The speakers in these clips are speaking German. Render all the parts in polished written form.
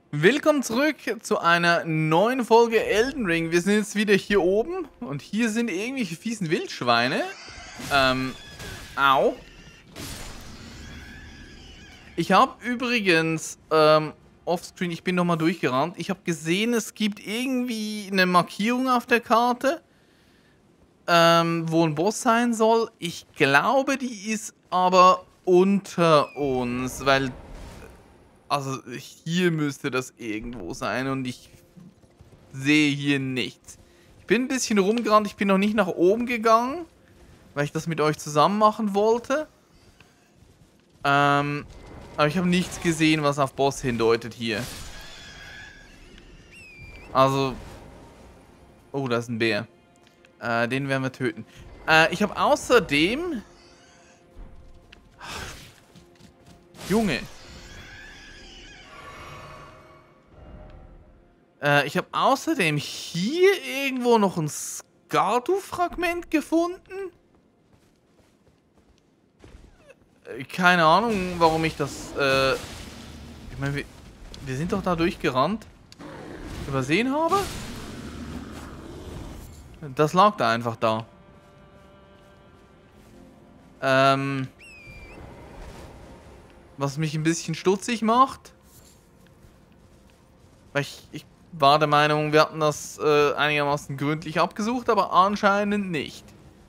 Willkommen zurück zu einer neuen Folge Elden Ring. Wir sind jetzt wieder hier oben und hier sind irgendwelche fiesen Wildschweine. Au. Ich habe übrigens, offscreen, ich bin nochmal durchgerannt. Ich habe gesehen, es gibt irgendwie eine Markierung auf der Karte, wo ein Boss sein soll. Ich glaube, die ist aber unter uns, weil... Also hier müsste das irgendwo sein und ich sehe hier nichts. Ich bin ein bisschen rumgerannt, ich bin noch nicht nach oben gegangen, weil ich das mit euch zusammen machen wollte. Aber ich habe nichts gesehen, was auf Boss hindeutet hier. Also... Oh, da ist ein Bär. Den werden wir töten. Ich habe außerdem... Junge... Ich habe außerdem hier irgendwo noch ein Skardu-Fragment gefunden. Keine Ahnung, warum ich das, ich meine, wir sind doch da durchgerannt. Übersehen habe? Das lag da einfach da. Was mich ein bisschen stutzig macht. Weil ich war der Meinung, wir hatten das einigermaßen gründlich abgesucht, aber anscheinend nicht.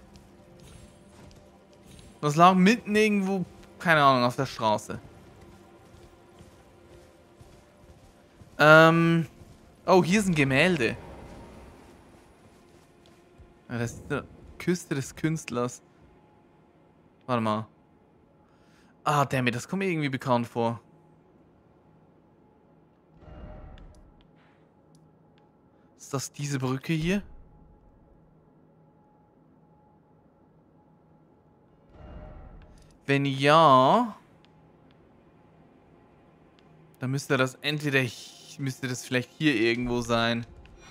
Das lag mitten irgendwo, keine Ahnung, auf der Straße. Oh, hier ist ein Gemälde. Ja, das ist die Küste des Künstlers. Warte mal. Ah, dammit, das kommt mir irgendwie bekannt vor. Ist das diese Brücke hier? Wenn ja, dann müsste das entweder, müsste das vielleicht hier irgendwo sein.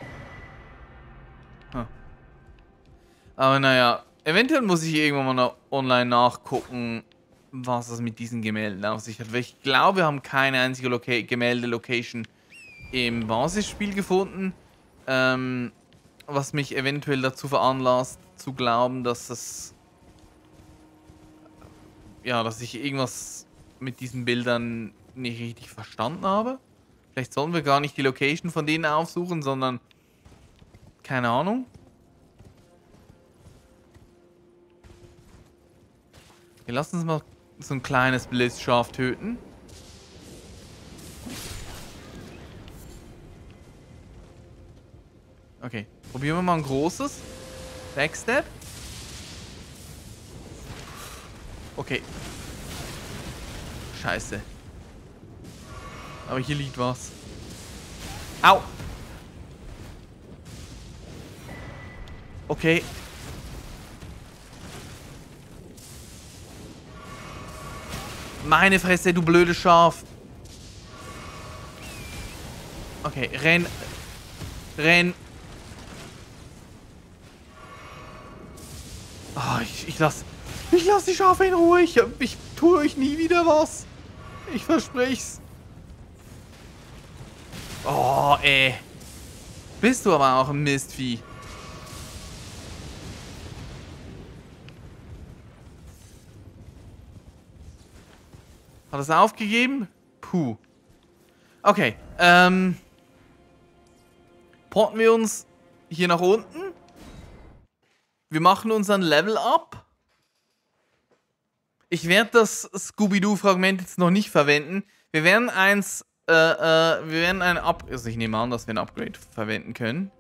Huh. Aber naja, eventuell muss ich irgendwann mal noch online nachgucken, was das mit diesen Gemälden auf sich hat. Weil ich glaube, wir haben keine einzige Gemälde-Location im Basisspiel gefunden. Was mich eventuell dazu veranlasst, zu glauben, dass es... Ja, dass ich irgendwas mit diesen Bildern nicht richtig verstanden habe. Vielleicht sollen wir gar nicht die Location von denen aufsuchen, sondern... Keine Ahnung. Wir lassen uns mal so ein kleines Blitzschaf töten. Okay, probieren wir mal ein großes. Backstep. Okay. Scheiße. Aber hier liegt was. Au! Okay. Meine Fresse, du blödes Schaf. Okay, renn. Renn. Oh, ich lass die Schafe in Ruhe. Ich tue euch nie wieder was. Ich versprich's. Oh, ey. Bist du aber auch ein Mistvieh. Hat es aufgegeben? Puh. Okay, porten wir uns hier nach unten. Wir machen unseren Level up. Ich werde das Scooby-Doo-Fragment jetzt noch nicht verwenden. Wir werden eins, also ich nehme an, dass wir ein Upgrade verwenden können.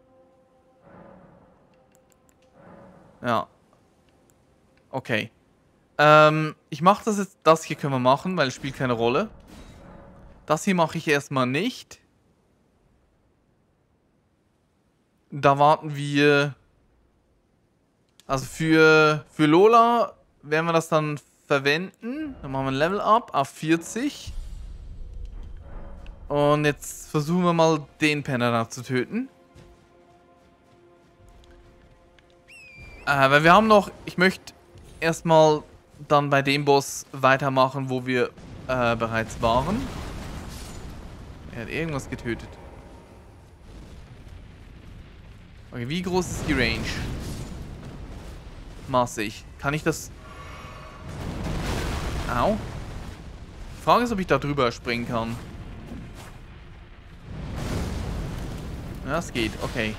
Ja. Okay. Ich mache das jetzt, das hier können wir machen, weil es spielt keine Rolle. Das hier mache ich erstmal nicht. Da warten wir... Also für Lola werden wir das dann verwenden. Dann machen wir ein Level Up auf 40. Und jetzt versuchen wir mal den Penner da zu töten. Weil wir haben noch... Ich möchte erstmal dann bei dem Boss weitermachen, wo wir bereits waren. Er hat irgendwas getötet. Okay, wie groß ist die Range? Massig. Kann ich das... Au. Die Frage ist, ob ich da drüber springen kann. Ja, es geht. Okay.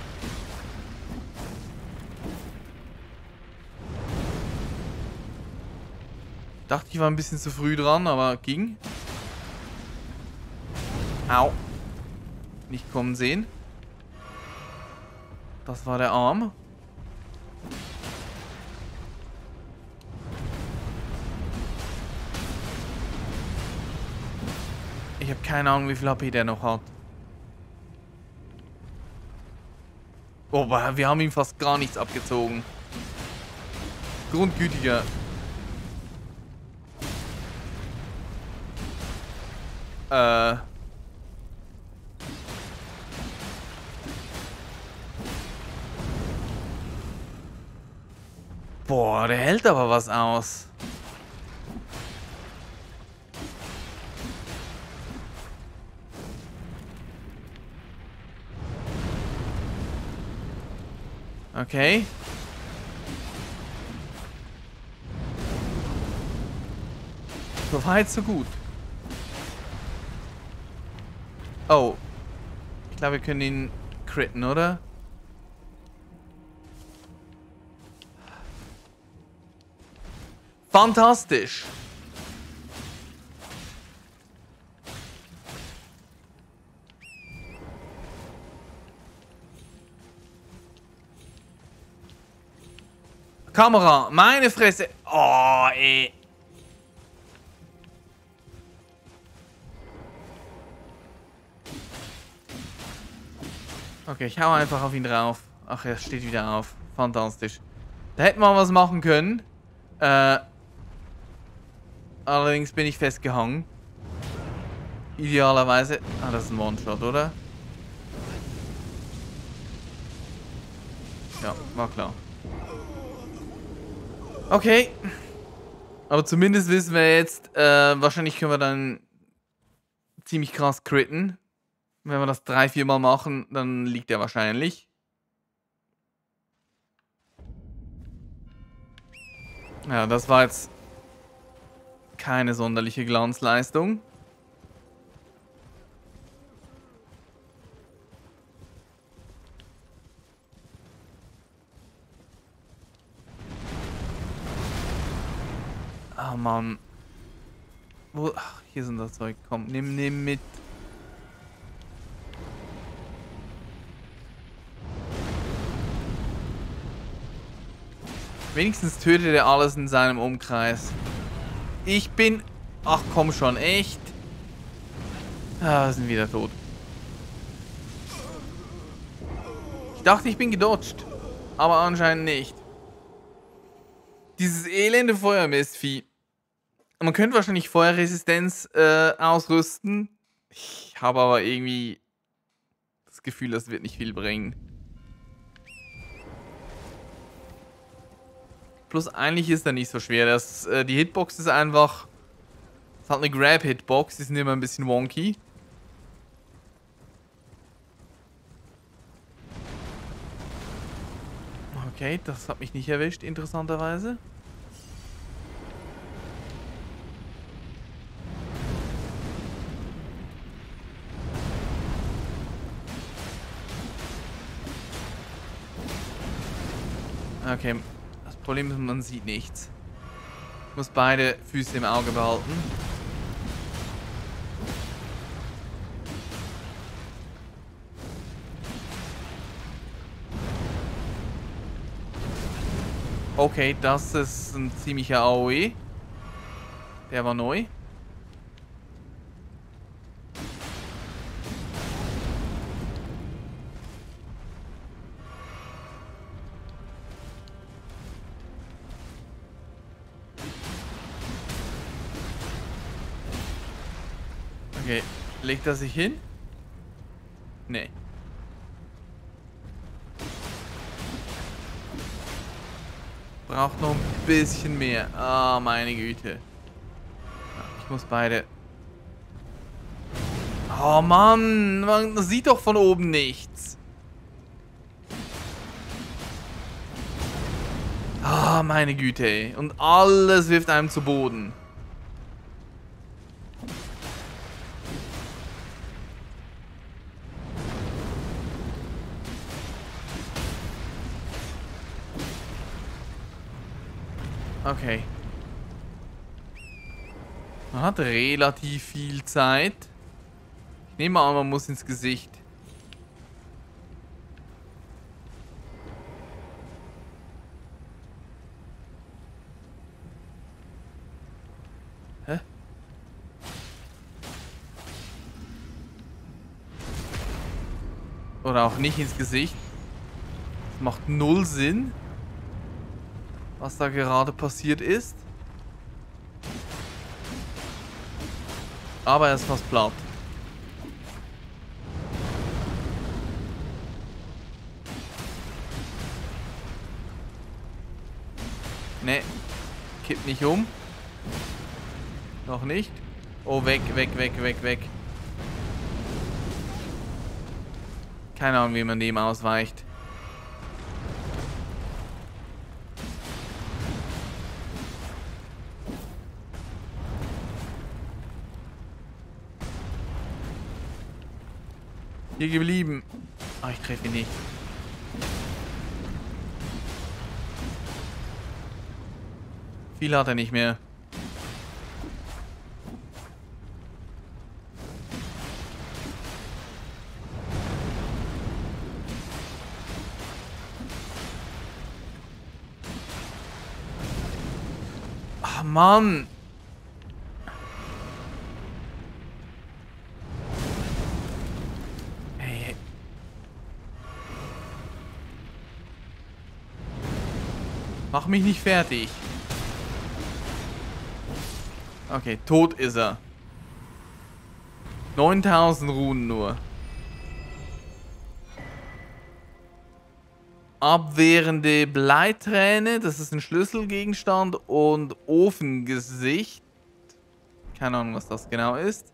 Dachte, ich war ein bisschen zu früh dran, aber ging. Au. Nicht kommen sehen. Das war der Arm. Ich habe keine Ahnung, wie viel HP der noch hat. Oh, wir haben ihm fast gar nichts abgezogen. Grundgütiger. Boah, der hält aber was aus. Okay. So weit, so gut. Oh. Ich glaube, wir können ihn critten, oder? Fantastisch. Kamera, meine Fresse. Oh, ey. Okay, ich hau einfach auf ihn drauf. Ach, er steht wieder auf. Fantastisch. Da hätten wir was machen können. Allerdings bin ich festgehangen. Idealerweise. Ah, das ist ein One-Shot, oder? Ja, war klar. Okay. Aber zumindest wissen wir jetzt, wahrscheinlich können wir dann ziemlich krass critten. Wenn wir das 3-4 Mal machen, dann liegt er wahrscheinlich. Ja, das war jetzt keine sonderliche Glanzleistung. Ah, Mann. Wo? Ach, hier sind das Zeug. Komm, nimm mit. Wenigstens tötet er alles in seinem Umkreis. Ich bin... Ach komm schon, echt? Ah, wir sind wieder tot. Ich dachte, ich bin gedodged. Aber anscheinend nicht. Dieses elende Feuermistvieh. Man könnte wahrscheinlich Feuerresistenz ausrüsten. Ich habe aber irgendwie das Gefühl, das wird nicht viel bringen. Plus eigentlich ist er nicht so schwer. Die Hitbox ist einfach... Es ist halt eine Grab-Hitbox. Die sind immer ein bisschen wonky. Okay, das hat mich nicht erwischt, interessanterweise. Okay, das Problem ist, man sieht nichts. Ich muss beide Füße im Auge behalten. Okay, das ist ein ziemlicher AOE. Der war neu. Okay, legt er sich hin? Nee. Braucht noch ein bisschen mehr. Ah, meine Güte. Ich muss beide... Oh Mann, man sieht doch von oben nichts. Ah, meine Güte, ey. Und alles wirft einem zu Boden. Okay. Man hat relativ viel Zeit. Ich nehme an, man muss ins Gesicht. Hä? Oder auch nicht ins Gesicht. Das macht null Sinn, was da gerade passiert ist. Aber er ist fast platt. Ne, kippt nicht um. Noch nicht. Oh, weg, weg, weg, weg, weg. Keine Ahnung, wie man dem ausweicht. Hier geblieben. Ah, ich treffe ihn nicht. Viel hat er nicht mehr. Ah, Mann. Hey. Mach mich nicht fertig. Okay, tot ist er. 9000 Runen nur. Abwehrende Bleiträne, das ist ein Schlüsselgegenstand. Und Ofengesicht. Keine Ahnung, was das genau ist.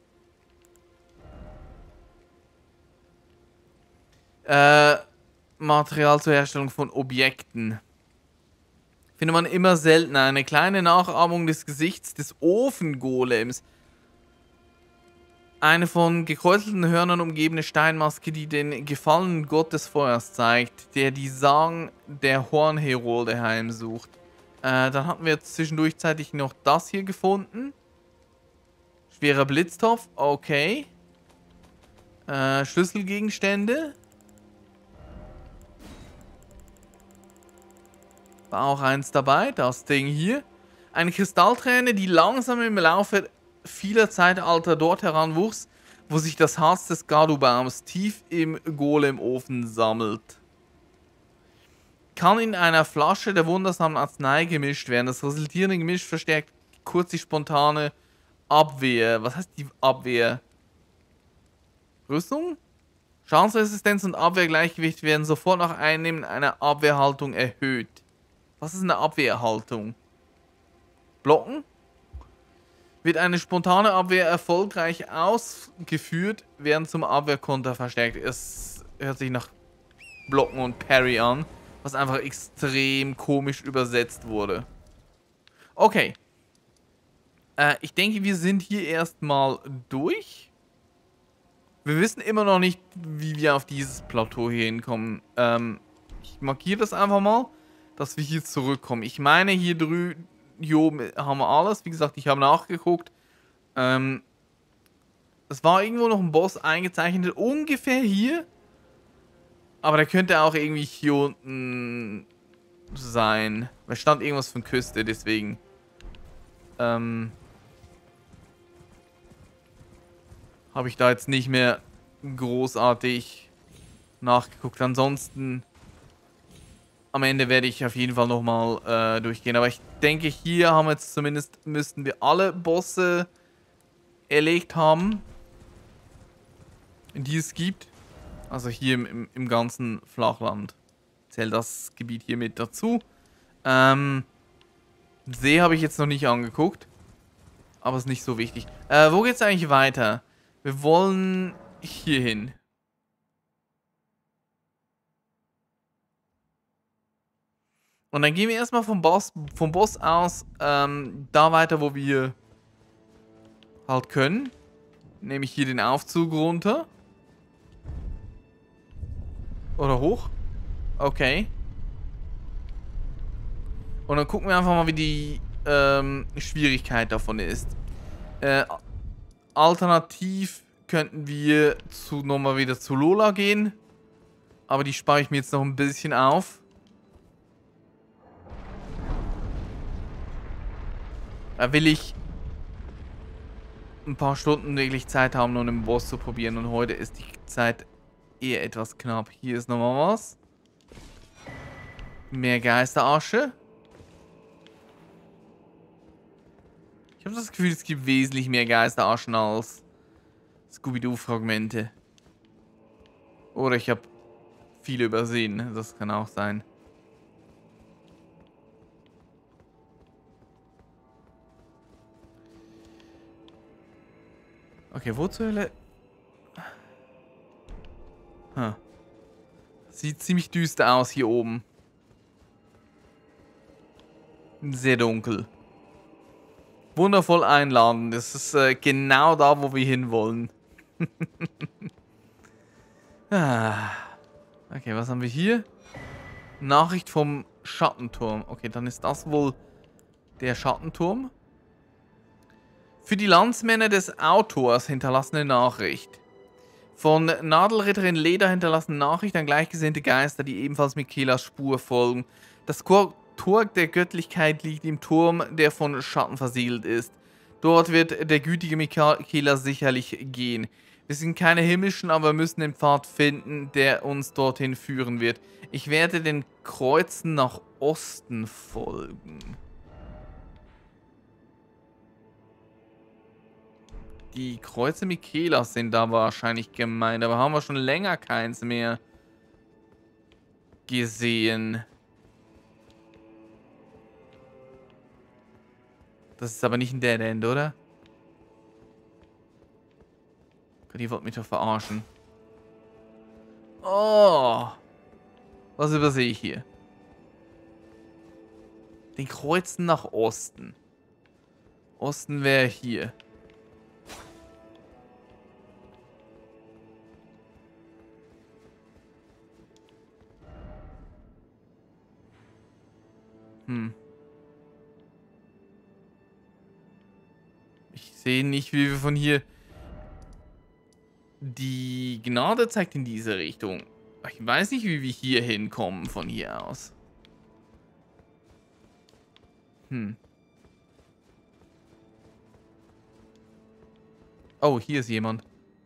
Material zur Herstellung von Objekten. Findet man immer seltener. Eine kleine Nachahmung des Gesichts des Ofengolems. Eine von gekräuselten Hörnern umgebene Steinmaske, die den gefallenen Gott des Feuers zeigt, der die Sagen der Hornherolde heimsucht. Dann hatten wir jetzt zwischendurch noch das hier gefunden. Schwerer Blitztopf, okay. Schlüsselgegenstände. War auch eins dabei, das Ding hier. Eine Kristallträne, die langsam im Laufe vieler Zeitalter dort heranwuchs, wo sich das Harz des Gardubaums tief im Golemofen sammelt. Kann in einer Flasche der wundersamen Arznei gemischt werden. Das resultierende Gemisch verstärkt kurz die spontane Abwehr. Was heißt die Abwehr? Rüstung? Schadensresistenz und Abwehrgleichgewicht werden sofort nach Einnehmen einer Abwehrhaltung erhöht. Was ist eine Abwehrhaltung? Blocken? Wird eine spontane Abwehr erfolgreich ausgeführt, werden zum Abwehrkonter verstärkt. Es hört sich nach Blocken und Parry an, was einfach extrem komisch übersetzt wurde. Okay. Ich denke, wir sind hier erstmal durch. Wir wissen immer noch nicht, wie wir auf dieses Plateau hier hinkommen. Ich markiere das einfach mal, dass wir hier zurückkommen. Ich meine, hier drüben... Hier oben haben wir alles. Wie gesagt, ich habe nachgeguckt. Es war irgendwo noch ein Boss eingezeichnet. Ungefähr hier. Aber der könnte auch irgendwie hier unten sein. Da stand irgendwas von Küste, deswegen. Habe ich da jetzt nicht mehr großartig nachgeguckt. Ansonsten... Am Ende werde ich auf jeden Fall nochmal durchgehen. Aber ich denke, hier haben wir jetzt zumindest, müssten wir alle Bosse erlegt haben, die es gibt. Also hier im ganzen Flachland. Zählt das Gebiet hier mit dazu. See habe ich jetzt noch nicht angeguckt. Aber ist nicht so wichtig. Wo geht's eigentlich weiter? Wir wollen hier hin. Und dann gehen wir erstmal vom Boss aus da weiter, wo wir halt können. Nehme ich hier den Aufzug runter. Oder hoch. Okay. Und dann gucken wir einfach mal, wie die Schwierigkeit davon ist. Alternativ könnten wir nochmal wieder zu Lola gehen. Aber die spare ich mir jetzt noch ein bisschen auf. Da will ich ein paar Stunden wirklich Zeit haben, um den Boss zu probieren. Und heute ist die Zeit eher etwas knapp. Hier ist nochmal was. Mehr Geisterasche. Ich habe das Gefühl, es gibt wesentlich mehr Geisteraschen als Scooby-Doo-Fragmente. Oder ich habe viele übersehen. Das kann auch sein. Okay, wo zur Hölle? Huh. Sieht ziemlich düster aus hier oben. Sehr dunkel. Wundervoll einladend. Das ist genau da, wo wir hinwollen. Okay, was haben wir hier? Nachricht vom Schattenturm. Okay, dann ist das wohl der Schattenturm. Für die Landsmänner des Autors hinterlassene Nachricht. Von Nadelritterin Leda hinterlassene Nachricht an gleichgesinnte Geister, die ebenfalls Michaelas Spur folgen. Das Tor der Göttlichkeit liegt im Turm, der von Schatten versiegelt ist. Dort wird der gütige Michaela sicherlich gehen. Wir sind keine Himmlischen, aber wir müssen den Pfad finden, der uns dorthin führen wird. Ich werde den Kreuzen nach Osten folgen. Die Kreuze Michaelas sind da wahrscheinlich gemeint, aber haben wir schon länger keins mehr gesehen. Das ist aber nicht ein Dead End, oder? Gott, ihr wollt mich doch verarschen. Oh. Was übersehe ich hier? Den Kreuzen nach Osten. Osten wäre hier. Ich sehe nicht, wie wir von hier... Die Gnade zeigt in diese Richtung. Ich weiß nicht, wie wir hier hinkommen von hier aus. Oh, hier ist jemand.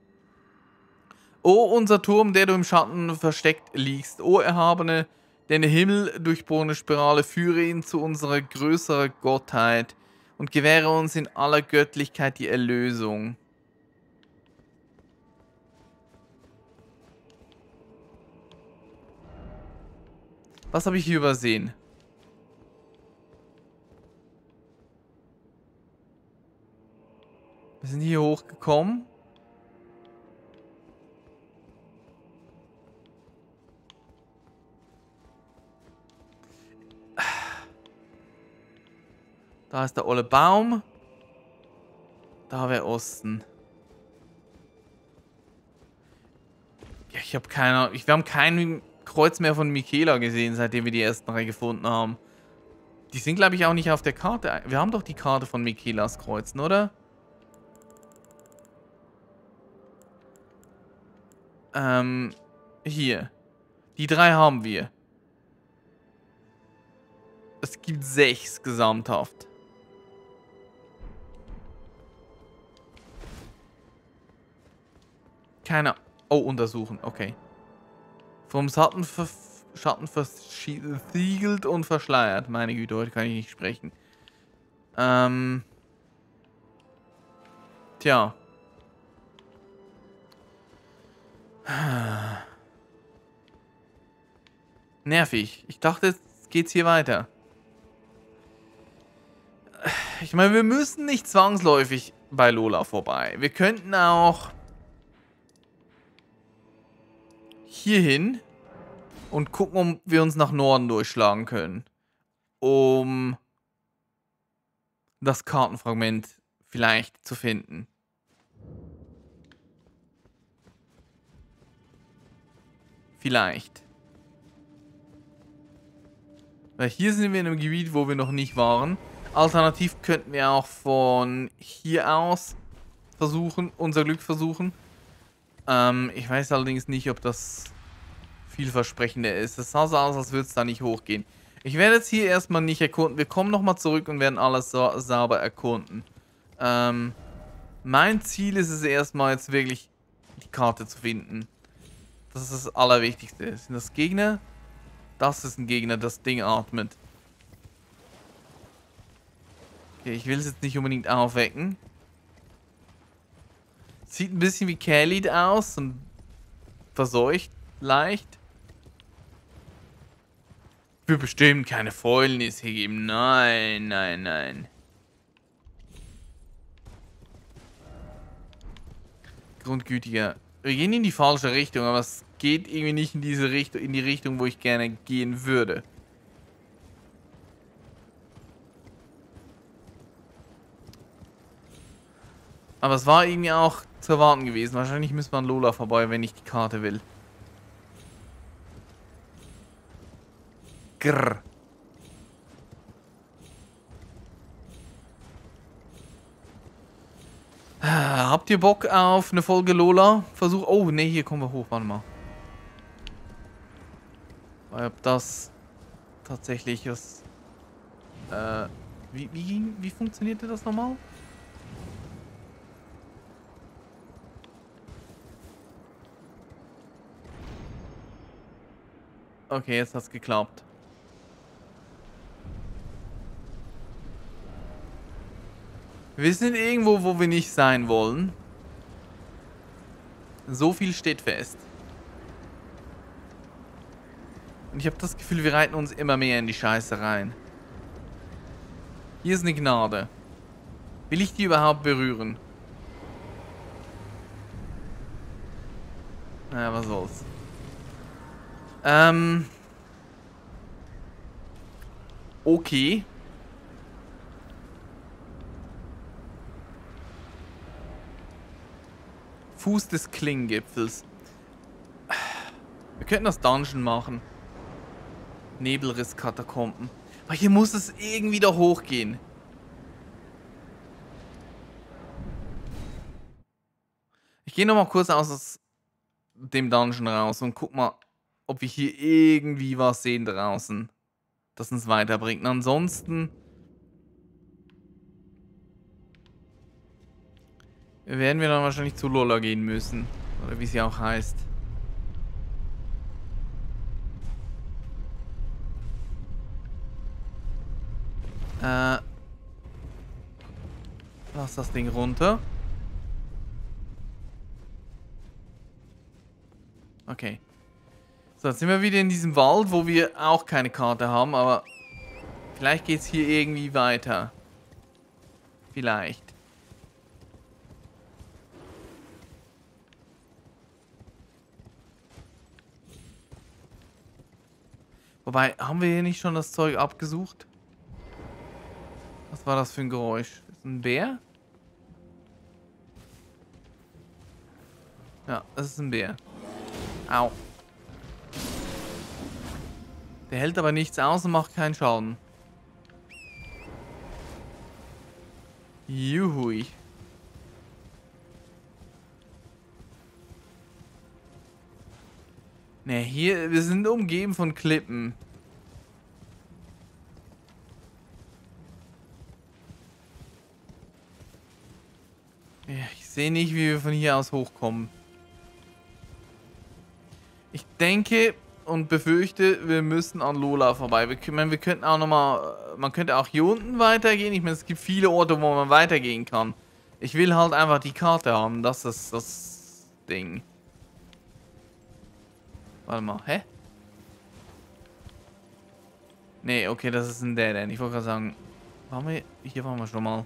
Oh, unser Turm, der du im Schatten versteckt liegst. Oh, Erhabene, deine Himmel durchbohrende Spirale, führe ihn zu unserer größeren Gottheit und gewähre uns in aller Göttlichkeit die Erlösung. Was habe ich hier übersehen? Wir sind hier hochgekommen. Da ist der olle Baum. Da wäre Osten. Ja, ich habe keine Ahnung. Wir haben kein Kreuz mehr von Michaela gesehen, seitdem wir die ersten 3 gefunden haben. Die sind, glaube ich, auch nicht auf der Karte. Wir haben doch die Karte von Michaelas Kreuzen, oder? Hier. Die 3 haben wir. Es gibt 6 gesamthaft. Keine... Oh, untersuchen. Okay. Vom Schatten versiegelt und verschleiert. Meine Güte, heute kann ich nicht sprechen. Tja. Nervig. Ich dachte, jetzt geht's hier weiter. Ich meine, wir müssen nicht zwangsläufig bei Lola vorbei. Wir könnten auch hier hin und gucken, ob wir uns nach Norden durchschlagen können. Um das Kartenfragment vielleicht zu finden. Vielleicht. Weil hier sind wir in einem Gebiet, wo wir noch nicht waren. Alternativ könnten wir auch von hier aus versuchen, unser Glück versuchen. Ich weiß allerdings nicht, ob das vielversprechender ist. Es sah so aus, als würde es da nicht hochgehen. Ich werde jetzt hier erstmal nicht erkunden. Wir kommen nochmal zurück und werden alles sauber erkunden. Mein Ziel ist es erstmal jetzt wirklich, die Karte zu finden. Das ist das Allerwichtigste. Sind das Gegner? Das ist ein Gegner, das Ding atmet. Okay, ich will es jetzt nicht unbedingt aufwecken. Sieht ein bisschen wie Khalid aus und verseucht leicht. Wird bestimmt keine Fäulnis hier geben. Nein, nein, nein. Grundgütiger. Wir gehen in die falsche Richtung, aber es geht irgendwie nicht in diese Richtung, in die Richtung, wo ich gerne gehen würde. Aber es war irgendwie auch zu erwarten gewesen. Wahrscheinlich müssen wir an Lola vorbei, wenn ich die Karte will. Grrr. Habt ihr Bock auf eine Folge Lola? Versuch. Oh, ne, hier kommen wir hoch. Warte mal. Ob das tatsächlich was. Wie funktionierte das nochmal? Okay, jetzt hat's geklappt. Wir sind irgendwo, wo wir nicht sein wollen. So viel steht fest. Und ich habe das Gefühl, wir reiten uns immer mehr in die Scheiße rein. Hier ist eine Gnade. Will ich die überhaupt berühren? Naja, was soll's. Okay. Fuß des Klingengipfels. Wir könnten das Dungeon machen. Nebelriss-Katakomben. Aber hier muss es irgendwie doch hochgehen. Ich gehe nochmal kurz aus dem Dungeon raus und guck mal, ob wir hier irgendwie was sehen draußen, das uns weiterbringt. Und ansonsten werden wir dann wahrscheinlich zu Lola gehen müssen. Oder wie sie auch heißt. Lass das Ding runter. Okay. So, jetzt sind wir wieder in diesem Wald, wo wir auch keine Karte haben, aber vielleicht geht es hier irgendwie weiter. Vielleicht. Wobei, haben wir hier nicht schon das Zeug abgesucht? Was war das für ein Geräusch? Ist ein Bär? Ja, das ist ein Bär. Au. Der hält aber nichts aus und macht keinen Schaden. Juhui. Ne, hier, wir sind umgeben von Klippen. Ja, ich sehe nicht, wie wir von hier aus hochkommen. Ich denke und befürchte, wir müssen an Lola vorbei. Wir könnten auch nochmal, man könnte auch hier unten weitergehen. Ich meine, es gibt viele Orte, wo man weitergehen kann. Ich will halt einfach die Karte haben. Das ist das Ding. Warte mal, hä? Nee, okay, das ist ein Dead End. Ich wollte gerade sagen, hier waren wir schon mal.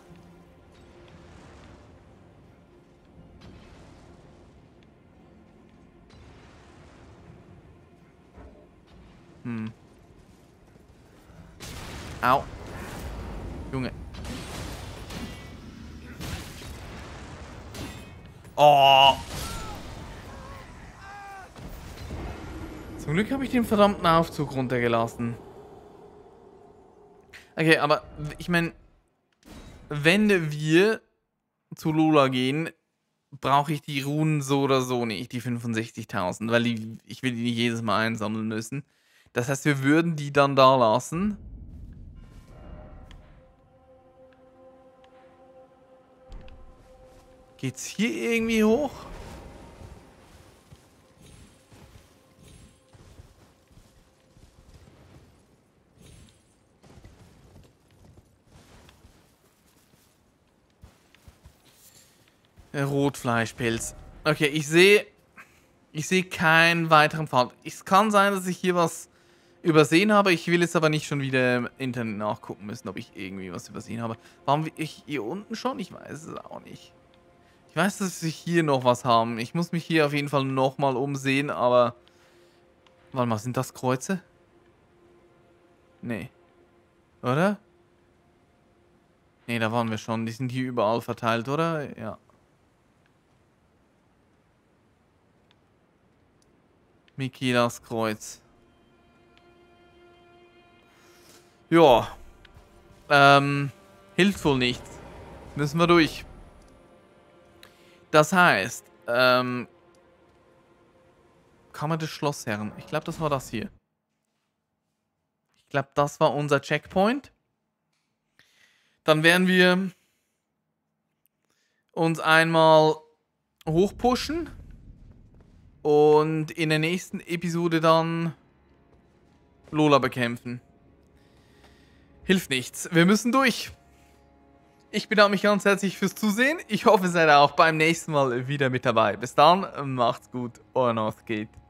Au. Junge. Oh. Zum Glück habe ich den verdammten Aufzug runtergelassen. Okay, aber ich meine, wenn wir zu Lola gehen, brauche ich die Runen so oder so nicht, die 65.000, weil ich will die nicht jedes Mal einsammeln müssen. Das heißt, wir würden die dann da lassen. Geht's hier irgendwie hoch? Rotfleischpilz. Okay, ich sehe keinen weiteren Pfad. Es kann sein, dass ich hier was übersehen habe. Ich will jetzt aber nicht schon wieder im Internet nachgucken müssen, ob ich irgendwie was übersehen habe. Waren wir hier unten schon? Ich weiß es auch nicht. Ich weiß, dass wir hier noch was haben. Ich muss mich hier auf jeden Fall nochmal umsehen, aber... Warte mal, sind das Kreuze? Nee. Oder? Nee, da waren wir schon. Die sind hier überall verteilt, oder? Ja. Mikilas Kreuz. Ja. Hilft wohl nichts. Müssen wir durch. Das heißt, Kammer des Schlossherren. Ich glaube, das war das hier. Ich glaube, das war unser Checkpoint. Dann werden wir uns einmal hochpushen. Und in der nächsten Episode dann Lola bekämpfen. Hilft nichts. Wir müssen durch. Ich bedanke mich ganz herzlich fürs Zusehen. Ich hoffe, ihr seid auch beim nächsten Mal wieder mit dabei. Bis dann, macht's gut, euer Northgate.